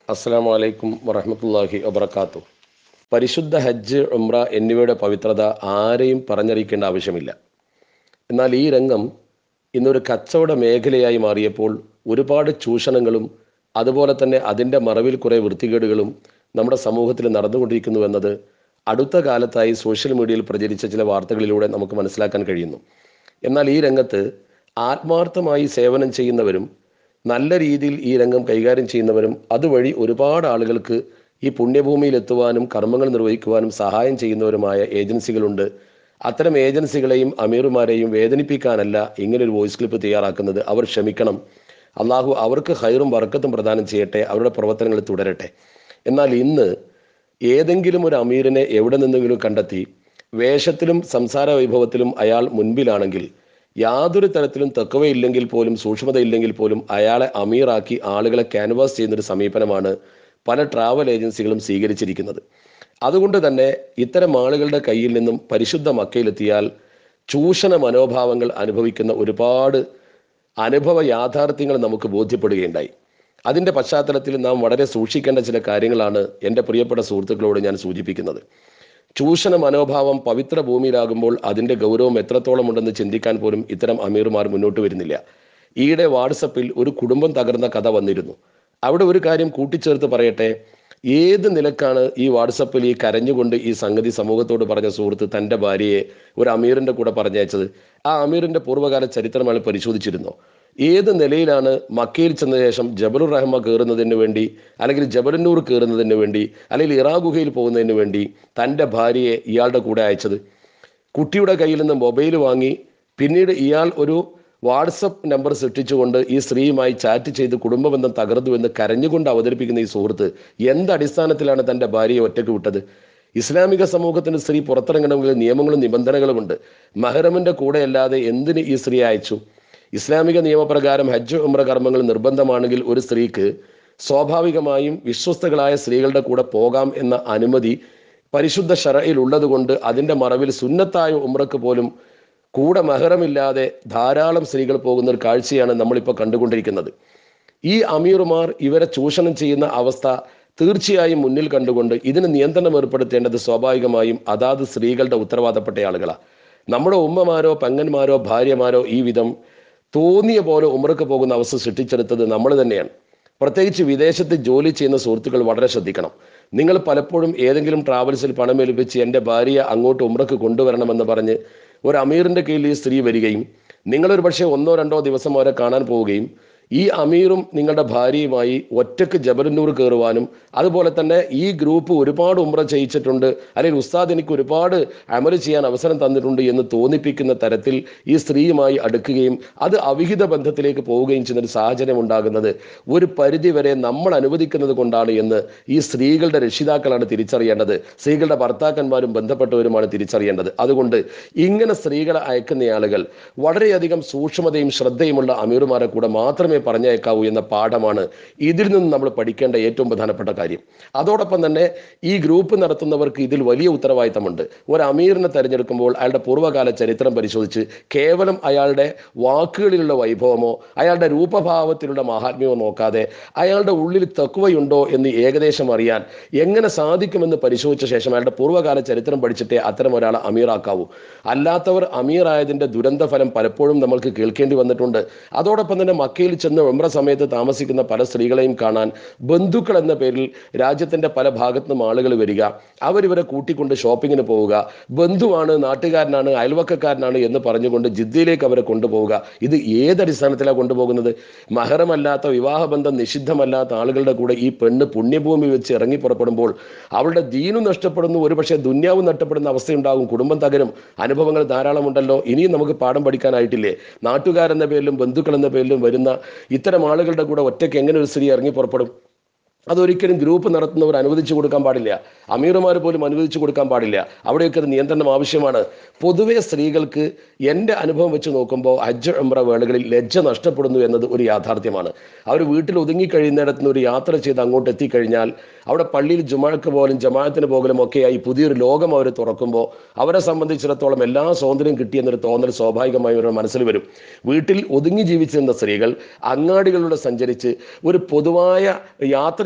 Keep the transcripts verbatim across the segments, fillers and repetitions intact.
അസ്സലാമു അലൈക്കും വറഹ്മത്തുള്ളാഹി വബറകാതുഹു. പരിശുദ്ധ ഹജ്ജ്, ഉംറ എന്നിവയുടെ പവിത്രത ആരെയും പറഞ്ഞറിയിക്കേണ്ട ആവശ്യമില്ല. എന്നാൽ ഈ രംഗം ഇന്നൊരു കച്ചവട മേഖലയായി മാറിയപ്പോൾ ഒരുപാട് ചൂഷണങ്ങളും അതുപോലെ തന്നെ അതിൻ്റെ മറവിൽ കുറേ വൃത്തികേടുകളും നമ്മുടെ സമൂഹത്തിൽ നടന്നുകൊണ്ടിരിക്കുന്നു എന്നത് അടുത്ത കാലത്തായി സോഷ്യൽ മീഡിയയിൽ പ്രചരിച്ച ചില വാർത്തകളിലൂടെ നമുക്ക് മനസ്സിലാക്കാൻ കഴിയുന്നു. എന്നാൽ ഈ രംഗത്ത് ആത്മാർത്ഥമായി സേവനം ചെയ്യുന്നവരും നല്ല രീതിയിൽ ഈ രംഗം കൈകാര്യം ചെയ്യുന്നവരും അതുവഴി ഒരുപാട് ആളുകൾക്ക് ഈ പുണ്യഭൂമിയിൽ എത്തുവാനും കർമ്മങ്ങൾ നിർവഹിക്കുവാനും സഹായം ചെയ്യുന്നവരുമായ ഏജൻസികളുണ്ട്. അത്തരം ഏജൻസികളെയും അമീറുമാരെയും വേദനിപ്പിക്കാനല്ല ഇങ്ങനൊരു വോയിസ് ക്ലിപ്പ് തയ്യാറാക്കുന്നത്. അവർ ക്ഷമിക്കണം. അള്ളാഹു അവർക്ക് ഹൈറും ബർക്കത്തും പ്രദാനം ചെയ്യട്ടെ, അവരുടെ പ്രവർത്തനങ്ങൾ തുടരട്ടെ. എന്നാൽ ഇന്ന് ഏതെങ്കിലും ഒരു അമീറിനെ എവിടെ നിന്നെങ്കിലും കണ്ടെത്തി വേഷത്തിലും സംസാര വൈഭവത്തിലും അയാൾ മുൻപിലാണെങ്കിൽ യാതൊരു തരത്തിലും തക്കവയില്ലെങ്കിൽ പോലും സൂക്ഷ്മതയില്ലെങ്കിൽ പോലും അയാളെ അമീറാക്കി ആളുകളെ ക്യാൻവാസ് ചെയ്യുന്നൊരു സമീപനമാണ് പല ട്രാവൽ ഏജൻസികളും സ്വീകരിച്ചിരിക്കുന്നത്. അതുകൊണ്ട് തന്നെ ഇത്തരം ആളുകളുടെ കയ്യിൽ നിന്നും പരിശുദ്ധ മക്കയിലെത്തിയാൽ ചൂഷണ മനോഭാവങ്ങൾ അനുഭവിക്കുന്ന ഒരുപാട് അനുഭവ യാഥാർത്ഥ്യങ്ങൾ നമുക്ക് ബോധ്യപ്പെടുകയുണ്ടായി. അതിൻ്റെ പശ്ചാത്തലത്തിൽ നാം വളരെ സൂക്ഷിക്കേണ്ട ചില കാര്യങ്ങളാണ് എൻ്റെ പ്രിയപ്പെട്ട സുഹൃത്തുക്കളോട് ഞാൻ സൂചിപ്പിക്കുന്നത്. ചൂഷണ മനോഭാവം പവിത്ര ഭൂമിയിലാകുമ്പോൾ അതിൻ്റെ ഗൗരവം എത്രത്തോളം ഉണ്ടെന്ന് ചിന്തിക്കാൻ പോലും ഇത്തരം അമീർമാർ മുന്നോട്ട് വരുന്നില്ല. ഈയിടെ വാട്സപ്പിൽ ഒരു കുടുംബം തകർന്ന കഥ വന്നിരുന്നു. അവിടെ ഒരു കാര്യം കൂട്ടിച്ചേർത്ത് പറയട്ടെ. ഏത് നിലക്കാണ് ഈ വാട്സപ്പിൽ ഈ കരഞ്ഞുകൊണ്ട് ഈ സംഗതി സമൂഹത്തോട് പറഞ്ഞ സുഹൃത്ത് തൻ്റെ ഭാര്യയെ ഒരു അമീറിൻ്റെ കൂടെ പറഞ്ഞയച്ചത്? ആ അമീറിൻ്റെ പൂർവ്വകാല ചരിത്രം അയാൾ പരിശോധിച്ചിരുന്നോ? ഏത് നിലയിലാണ് മക്കയിൽ ചെന്ന ശേഷം ജബലുർ റഹ്മ കയറുന്നതിന് വേണ്ടി, അല്ലെങ്കിൽ ജബലുന്നൂർ കയറുന്നതിന് വേണ്ടി, അല്ലെങ്കിൽ ഇറാ ഗുഹയിൽ പോകുന്നതിന് വേണ്ടി തൻ്റെ ഭാര്യയെ ഇയാളുടെ കൂടെ അയച്ചത്? കുട്ടിയുടെ കയ്യിൽ നിന്ന് മൊബൈൽ വാങ്ങി പിന്നീട് ഇയാൾ ഒരു വാട്സപ്പ് നമ്പർ സൃഷ്ടിച്ചുകൊണ്ട് ഈ സ്ത്രീയുമായി ചാറ്റ് ചെയ്ത് കുടുംബബന്ധം തകർന്നു എന്ന് കരഞ്ഞുകൊണ്ട് അവതരിപ്പിക്കുന്ന ഈ സുഹൃത്ത് എന്ത് അടിസ്ഥാനത്തിലാണ് തൻ്റെ ഭാര്യയെ ഒറ്റയ്ക്ക് വിട്ടത്? ഇസ്ലാമിക സമൂഹത്തിന് സ്ത്രീ പുറത്തിറങ്ങണമെങ്കിൽ നിയമങ്ങളും നിബന്ധനകളുമുണ്ട്. മഹ്റമിൻ്റെ കൂടെ അല്ലാതെ എന്തിന് ഈ സ്ത്രീ അയച്ചു? ഇസ്ലാമിക നിയമപ്രകാരം ഹജ്ജ് ഉംറ കർമ്മങ്ങൾ നിർബന്ധമാണെങ്കിൽ ഒരു സ്ത്രീക്ക് സ്വാഭാവികമായും വിശ്വസ്തകളായ സ്ത്രീകളുടെ കൂടെ പോകാം എന്ന അനുമതി പരിശുദ്ധ ശറഇൽ ഉള്ളത് കൊണ്ട് അതിൻ്റെ മറവിൽ സുന്നത്തായ ഉംറക്ക് പോലും കൂടെ മഹ്റമില്ലാതെ ധാരാളം സ്ത്രീകൾ പോകുന്ന ഒരു കാഴ്ചയാണ് നമ്മളിപ്പോൾ കണ്ടുകൊണ്ടിരിക്കുന്നത്. ഈ അമീറുമാർ ഇവരെ ചൂഷണം ചെയ്യുന്ന അവസ്ഥ തീർച്ചയായും മുന്നിൽ കണ്ടുകൊണ്ട് ഇതിന് നിയന്ത്രണം ഏർപ്പെടുത്തേണ്ടത് സ്വാഭാവികമായും അതാത് സ്ത്രീകളുടെ ഉത്തരവാദപ്പെട്ട ആളുകളാണ്. നമ്മുടെ ഉമ്മമാരോ പെങ്ങന്മാരോ ഭാര്യമാരോ ഈ വിധം തോന്നിയ പോലെ ഉംറക്ക് പോകുന്ന അവസ്ഥ സൃഷ്ടിച്ചെടുത്തത് നമ്മൾ തന്നെയാണ്. പ്രത്യേകിച്ച് വിദേശത്ത് ജോലി ചെയ്യുന്ന സുഹൃത്തുക്കൾ വളരെ ശ്രദ്ധിക്കണം. നിങ്ങൾ പലപ്പോഴും ഏതെങ്കിലും ട്രാവൽസിൽ പണം ഏൽപ്പിച്ച് എൻ്റെ ഭാര്യയെ അങ്ങോട്ട് ഉംറക്ക് കൊണ്ടുവരണമെന്ന് പറഞ്ഞ് ഒരു അമീറിൻ്റെ കീഴിൽ ഈ സ്ത്രീ വരികയും നിങ്ങളൊരു പക്ഷേ ഒന്നോ രണ്ടോ ദിവസം അവരെ കാണാൻ പോവുകയും ഈ അമീറും നിങ്ങളുടെ ഭാര്യയുമായി ഒറ്റക്ക് ജബലുന്നൂർ കയറുവാനും അതുപോലെ തന്നെ ഈ ഗ്രൂപ്പ് ഒരുപാട് ഉംറ ചെയ്യിച്ചിട്ടുണ്ട്, അല്ലെങ്കിൽ ഉസ്താദ് എനിക്ക് ഒരുപാട് അമൽ ചെയ്യാൻ അവസരം തന്നിട്ടുണ്ട് എന്ന് തോന്നിപ്പിക്കുന്ന തരത്തിൽ ഈ സ്ത്രീയുമായി അടുക്കുകയും അത് അവിഹിത ബന്ധത്തിലേക്ക് പോവുകയും ചെയ്യുന്നൊരു സാഹചര്യം ഉണ്ടാകുന്നത് ഒരു പരിധിവരെ നമ്മൾ അനുവദിക്കുന്നത് കൊണ്ടാണ് എന്ന് ഈ സ്ത്രീകളുടെ രക്ഷിതാക്കളാണ് തിരിച്ചറിയേണ്ടത്. സ്ത്രീകളുടെ ഭർത്താക്കന്മാരും ബന്ധപ്പെട്ടവരുമാണ് തിരിച്ചറിയേണ്ടത്. അതുകൊണ്ട് ഇങ്ങനെ സ്ത്രീകളെ അയക്കുന്ന ആളുകൾ വളരെയധികം സൂക്ഷ്മതയും ശ്രദ്ധയുമുള്ള അമീറുമാരെ കൂടെ മാത്രമേ പറഞ്ഞേക്കാവൂ എന്ന പാഠമാണ് ഇതിൽ നിന്ന് നമ്മൾ പഠിക്കേണ്ട ഏറ്റവും പ്രധാനപ്പെട്ട കാര്യം. അതോടൊപ്പം തന്നെ ഈ ഗ്രൂപ്പ് നടത്തുന്നവർക്ക് ഇതിൽ വലിയ ഉത്തരവാദിത്തമുണ്ട്. ഒരു അമീറിനെ തിരഞ്ഞെടുക്കുമ്പോൾ അയാളുടെ പൂർവ്വകാല ചരിത്രം പരിശോധിച്ച് കേവലം അയാളുടെ വാക്കുകളിലുള്ള വൈഭവമോ അയാളുടെ രൂപഭാവത്തിലുള്ള മഹാത്മ്യമോ നോക്കാതെ അയാളുടെ ഉള്ളിൽ തഖ്വയുണ്ടോ എന്ന് ഏകദേശം അറിയാൻ എങ്ങനെ സാധിക്കുമെന്ന് പരിശോധിച്ച ശേഷം അയാളുടെ പൂർവ്വകാല ചരിത്രം പഠിച്ചിട്ടേ അത്തരം ഒരാളെ അമീറാക്കാവൂ. അല്ലാത്തവർ അമീറായതിൻ്റെ ദുരന്തഫലം പലപ്പോഴും നമ്മൾക്ക് കേൾക്കേണ്ടി വന്നിട്ടുണ്ട്. അതോടൊപ്പം തന്നെ മക്കയിൽ ചെന്ന് ഉംറ സമയത്ത് താമസിക്കുന്ന പല സ്ത്രീകളെയും കാണാൻ ബന്ധുക്കൾ എന്ന പേരിൽ രാജ്യത്തിൻ്റെ പല ഭാഗത്തു നിന്നും ആളുകൾ വരിക, അവരിവരെ കൂട്ടിക്കൊണ്ട് ഷോപ്പിങ്ങിന് പോവുക, ബന്ധുവാണ്, നാട്ടുകാരനാണ്, അയൽവക്കക്കാരനാണ് എന്ന് പറഞ്ഞുകൊണ്ട് ജിദ്ദയിലേക്ക് അവരെ കൊണ്ടുപോവുക. ഇത് ഏതടിസ്ഥാനത്തിലാണ് കൊണ്ടുപോകുന്നത്? മഹറമല്ലാത്ത വിവാഹബന്ധം നിഷിദ്ധമല്ലാത്ത ആളുകളുടെ കൂടെ ഈ പെണ്ണ് പുണ്യഭൂമി വെച്ച് ഇറങ്ങി പുറപ്പെടുമ്പോൾ അവളുടെ ദീനും നഷ്ടപ്പെടുന്നു, ഒരുപക്ഷെ ദുന്യാവും നഷ്ടപ്പെടുന്ന അവസ്ഥയുണ്ടാകും, കുടുംബം തകരും. അനുഭവങ്ങൾ ധാരാളമുണ്ടല്ലോ. ഇനിയും നമുക്ക് പാഠം പഠിക്കാനായിട്ടില്ലേ? നാട്ടുകാരെന്ന പേരിലും ബന്ധുക്കൾ എന്ന പേരിലും വരുന്ന ഇത്തരം ആളുകളുടെ കൂടെ ഒറ്റയ്ക്ക് എങ്ങനെ ഒരു സ്ത്രീ ഇറങ്ങി പുറപ്പെടും? അതൊരിക്കലും ഗ്രൂപ്പ് നടത്തുന്നവർ അനുവദിച്ചു കൊടുക്കാൻ പാടില്ല. അമീറുമാർ പോലും അനുവദിച്ചു കൊടുക്കാൻ പാടില്ല. അവിടെയൊക്കെ ഒരു നിയന്ത്രണം ആവശ്യമാണ്. പൊതുവെ സ്ത്രീകൾക്ക് എൻ്റെ അനുഭവം വെച്ച് നോക്കുമ്പോൾ ഹജ്ജ് ഉംറ വേളകളിൽ ലജ്ജ നഷ്ടപ്പെടുന്നു എന്നത് ഒരു യാഥാർത്ഥ്യമാണ്. അവർ വീട്ടിൽ ഒതുങ്ങിക്കഴിയുന്നിടത്ത് നിന്ന് ഒരു യാത്ര ചെയ്ത് അങ്ങോട്ട് എത്തിക്കഴിഞ്ഞാൽ അവിടെ പള്ളിയിൽ ജുമാക്ക് പോലും ജമാഅത്തിന് പോകലും ഒക്കെയായി പുതിയൊരു ലോകം അവർ തുറക്കുമ്പോൾ അവരെ സംബന്ധിച്ചിടത്തോളം എല്ലാ സ്വാതന്ത്ര്യം കിട്ടിയെന്നൊരു തോന്നൽ സ്വാഭാവികമായും അവരുടെ മനസ്സിൽ വരും. വീട്ടിൽ ഒതുങ്ങി ജീവിച്ചിരുന്ന സ്ത്രീകൾ അങ്ങാടികളിലൂടെ സഞ്ചരിച്ച് ഒരു പൊതുവായ യാത്ര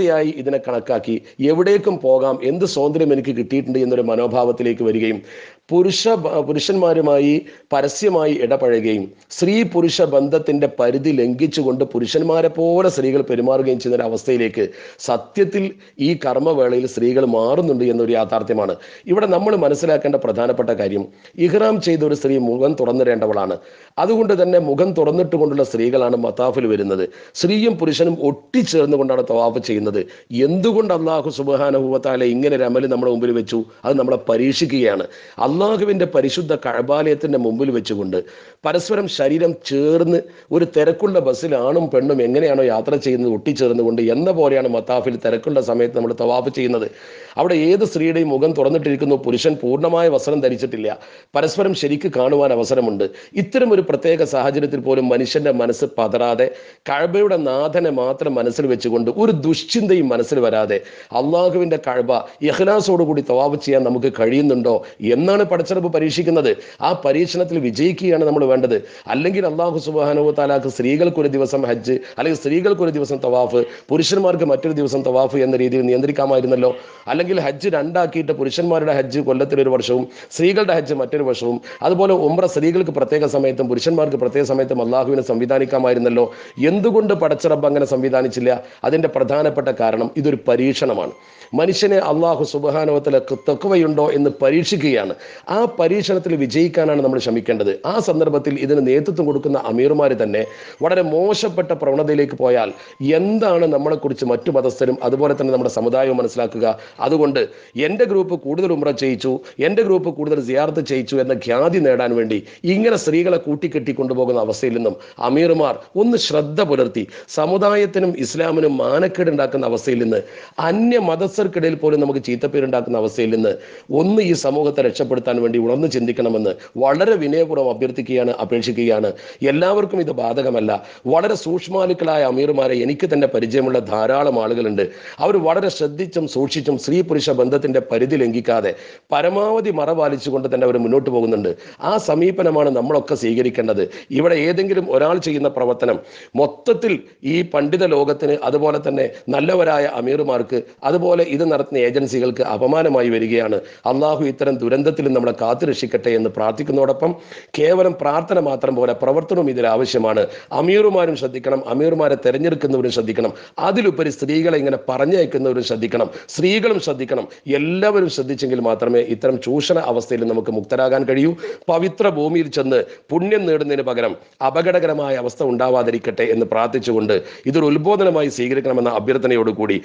സ്വതന്ത്രതയായി ഇതിനെ കണക്കാക്കി എവിടേക്കും പോകാം, എന്ത് സ്വാതന്ത്ര്യം എനിക്ക് കിട്ടിയിട്ടുണ്ട് എന്നൊരു മനോഭാവത്തിലേക്ക് വരികയും പുരുഷ പുരുഷന്മാരുമായി പരസ്യമായി ഇടപഴകുകയും സ്ത്രീ പുരുഷ ബന്ധത്തിൻ്റെ പരിധി ലംഘിച്ചുകൊണ്ട് പുരുഷന്മാരെ പോലെ സ്ത്രീകൾ പെരുമാറുകയും ചെയ്യുന്ന ഒരു അവസ്ഥയിലേക്ക് സത്യത്തിൽ ഈ കർമ്മവേളയിൽ സ്ത്രീകൾ മാറുന്നുണ്ട് എന്നൊരു യാഥാർത്ഥ്യമാണ്. ഇവിടെ നമ്മൾ മനസ്സിലാക്കേണ്ട പ്രധാനപ്പെട്ട കാര്യം, ഇഹ്റാം ചെയ്ത ഒരു സ്ത്രീ മുഖം തുറന്നിടേണ്ടവളാണ്. അതുകൊണ്ട് തന്നെ മുഖം തുറന്നിട്ടുകൊണ്ടുള്ള സ്ത്രീകളാണ് മത്താഫിൽ വരുന്നത്. സ്ത്രീയും പുരുഷനും ഒട്ടിച്ചേർന്നുകൊണ്ടാണ് തവാഫ് ചെയ്യുന്നത്. എന്തുകൊണ്ട് അള്ളാഹു സുബ്ഹാനഹു വ തആല ഇങ്ങനെ ഒരു അമല് നമ്മുടെ മുമ്പിൽ വെച്ചു? അത് നമ്മളെ പരീക്ഷിക്കുകയാണ്. അള്ളാഹുവിൻ്റെ പരിശുദ്ധ കഅബാലയത്തിൻ്റെ മുമ്പിൽ വെച്ചുകൊണ്ട് പരസ്പരം ശരീരം ചേർന്ന് ഒരു തിരക്കുള്ള ബസ്സിൽ ആണും പെണ്ണും എങ്ങനെയാണോ യാത്ര ചെയ്യുന്നത് ഒട്ടിച്ചേർന്നുകൊണ്ട് എന്ന പോലെയാണ് മത്താഫിൽ തിരക്കുള്ള സമയത്ത് നമ്മൾ തവാഫ് ചെയ്യുന്നത്. അവിടെ ഏത് സ്ത്രീയുടെയും മുഖം തുറന്നിട്ടിരിക്കുന്നു, പുരുഷൻ പൂർണ്ണമായ വസ്ത്രം ധരിച്ചിട്ടില്ല, പരസ്പരം ശരിക്ക് കാണുവാൻ അവസരമുണ്ട്. ഇത്തരം ഒരു പ്രത്യേക സാഹചര്യത്തിൽ പോലും മനുഷ്യൻ്റെ മനസ്സ് പതറാതെ കഅബയുടെ നാഥനെ മാത്രം മനസ്സിൽ വെച്ചുകൊണ്ട് ഒരു ദുശ്ചിന്തയും മനസ്സിൽ വരാതെ അള്ളാഹുവിൻ്റെ കഅബ ഇഖ്ലാസോടുകൂടി തവാഫ് ചെയ്യാൻ നമുക്ക് കഴിയുന്നുണ്ടോ എന്നാണ് പടച്ചറബ് പരീക്ഷിക്കുന്നത്. ആ പരീക്ഷണത്തിൽ വിജയിക്കുകയാണ് നമ്മൾ വേണ്ടത്. അല്ലെങ്കിൽ അള്ളാഹു സുബ്ഹാനഹു വ തആലക്ക് സ്ത്രീകൾക്കൊരു ദിവസം ഹജ്ജ്, അല്ലെങ്കിൽ സ്ത്രീകൾക്കൊരു ദിവസം തവാഫ്, പുരുഷന്മാർക്ക് മറ്റൊരു ദിവസം തവാഫ് എന്ന രീതിയിൽ നിയന്ത്രിക്കാമായിരുന്നല്ലോ. അല്ലെങ്കിൽ ഹജ്ജ് രണ്ടാക്കിയിട്ട് പുരുഷന്മാരുടെ ഹജ്ജ് കൊല്ലത്തിലൊരു വർഷവും സ്ത്രീകളുടെ ഹജ്ജ് മറ്റൊരു വർഷവും, അതുപോലെ ഉംറ സ്ത്രീകൾക്ക് പ്രത്യേക സമയത്തും പുരുഷന്മാർക്ക് പ്രത്യേക സമയത്തും അള്ളാഹുവിനെ സംവിധാനിക്കാമായിരുന്നല്ലോ. എന്തുകൊണ്ട് പടച്ചറബ് അങ്ങനെ സംവിധാനിച്ചില്ല? അതിൻ്റെ പ്രധാനപ്പെട്ട കാരണം ഇതൊരു പരീക്ഷണമാണ്. മനുഷ്യനെ അള്ളാഹു സുബ്ഹാനഹു വ തആല തഖ്വയുണ്ടോ എന്ന് പരീക്ഷിക്കുകയാണ്. ആ പരീക്ഷണത്തിൽ വിജയിക്കാനാണ് നമ്മൾ ശ്രമിക്കേണ്ടത്. ആ സന്ദർഭത്തിൽ ഇതിന് നേതൃത്വം കൊടുക്കുന്ന അമീർമാർ തന്നെ വളരെ മോശപ്പെട്ട പ്രവണതയിലേക്ക് പോയാൽ എന്താണ് നമ്മളെക്കുറിച്ച് മറ്റു മതസ്ഥരും അതുപോലെ തന്നെ നമ്മുടെ സമുദായവും മനസ്സിലാക്കുക? അതുകൊണ്ട് എൻ്റെ ഗ്രൂപ്പ് കൂടുതൽ ഉംറ ചെയ്യിച്ചു, എൻ്റെ ഗ്രൂപ്പ് കൂടുതൽ സിയാറത്ത് ചെയ്യിച്ചു എന്ന ഖ്യാതി നേടാൻ വേണ്ടി ഇങ്ങനെ സ്ത്രീകളെ കൂട്ടിക്കെട്ടി കൊണ്ടുപോകുന്ന അവസ്ഥയിൽ നിന്നും അമീർമാർ ഒന്ന് ശ്രദ്ധ പുലർത്തി സമുദായത്തിനും ഇസ്ലാമിനും മാനക്കേടുണ്ടാക്കുന്ന അവസ്ഥയിൽ നിന്ന്, അന്യ മതസ്ഥർക്കിടയിൽ പോലും നമുക്ക് ചീത്തപ്പേരുണ്ടാക്കുന്ന അവസ്ഥയിൽ നിന്ന് ഒന്ന് ഈ സമൂഹത്തെ രക്ഷപ്പെടുത്താൻ വേണ്ടി ഉണർന്ന് ചിന്തിക്കണമെന്ന് വളരെ വിനയപൂർവ്വം അഭ്യർത്ഥിക്കുകയാണ്, അപേക്ഷിക്കുകയാണ്. എല്ലാവർക്കും ഇത് ബാധകമല്ല. വളരെ സൂക്ഷ്മാലുക്കളായ അമീർമാരെ എനിക്ക് തന്നെ പരിചയമുള്ള ധാരാളം ആളുകളുണ്ട്. അവർ വളരെ ശ്രദ്ധിച്ചും സൂക്ഷിച്ചും സ്ത്രീ പുരുഷ ബന്ധത്തിൻ്റെ പരിധി ലംഘിക്കാതെ പരമാവധി മറ പാലിച്ചുകൊണ്ട് തന്നെ അവർ മുന്നോട്ട് പോകുന്നുണ്ട്. ആ സമീപനമാണ് നമ്മളൊക്കെ സ്വീകരിക്കേണ്ടത്. ഇവിടെ ഏതെങ്കിലും ഒരാൾ ചെയ്യുന്ന പ്രവർത്തനം മൊത്തത്തിൽ ഈ പണ്ഡിത ലോകത്തിന്, അതുപോലെ തന്നെ നല്ലവരായ അമീർമാർക്ക്, അതുപോലെ ഇത് നടത്തുന്ന ഏജൻസികൾക്ക് അപമാനമായി വരികയാണ്. അള്ളാഹു ഇത്തരം ദുരന്തത്തിൽ നമ്മളെ കാത്തുരക്ഷിക്കട്ടെ എന്ന് പ്രാർത്ഥിക്കുന്നതോടൊപ്പം കേവലം പ്രാർത്ഥന മാത്രം പോലെ പ്രവർത്തനവും ഇതിൽ ആവശ്യമാണ്. അമീറുമാരും ശ്രദ്ധിക്കണം, അമീർമാരെ തെരഞ്ഞെടുക്കുന്നവരും ശ്രദ്ധിക്കണം, അതിലുപരി സ്ത്രീകളെ ഇങ്ങനെ പറഞ്ഞയക്കുന്നവരും ശ്രദ്ധിക്കണം, സ്ത്രീകളും ശ്രദ്ധിക്കണം. എല്ലാവരും ശ്രദ്ധിച്ചെങ്കിൽ മാത്രമേ ഇത്തരം ചൂഷണ അവസ്ഥയിൽ നമുക്ക് മുക്തരാകാൻ കഴിയൂ. പവിത്ര ഭൂമിയിൽ ചെന്ന് പുണ്യം നേടുന്നതിന് പകരം അപകടകരമായ അവസ്ഥ ഉണ്ടാവാതിരിക്കട്ടെ എന്ന് പ്രാർത്ഥിച്ചുകൊണ്ട് ഇതൊരു ഉത്ബോധനമായി സ്വീകരിക്കണമെന്ന അഭ്യർത്ഥനയോടുകൂടി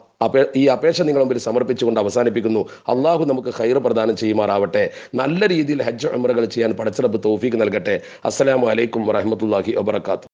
ഈ അപേക്ഷ നിങ്ങൾ മുമ്പിൽ സമർപ്പിച്ചുകൊണ്ട് അവസാനിപ്പിക്കുന്നു. അള്ളാഹു നമുക്ക് ഖൈർ പ്രദാനം ചെയ്യുമാറാവട്ടെ. നല്ല രീതിയിൽ ഹജ്ജ് ഉംറകൾ ചെയ്യാൻ പടച്ചറബ് തൗഫീഖ് നൽകട്ടെ. അസ്സലാമു അലൈക്കും വറഹ്മത്തുള്ളാഹി വബറകാതുഹു.